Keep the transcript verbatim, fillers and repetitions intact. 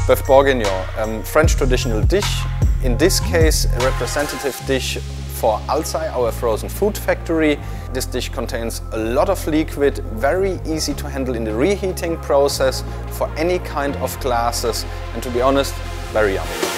Boeuf bourguignon, um, French traditional dish. In this case, a representative dish for Alzey, our frozen food factory. This dish contains a lot of liquid, very easy to handle in the reheating process for any kind of glasses, and to be honest, very yummy.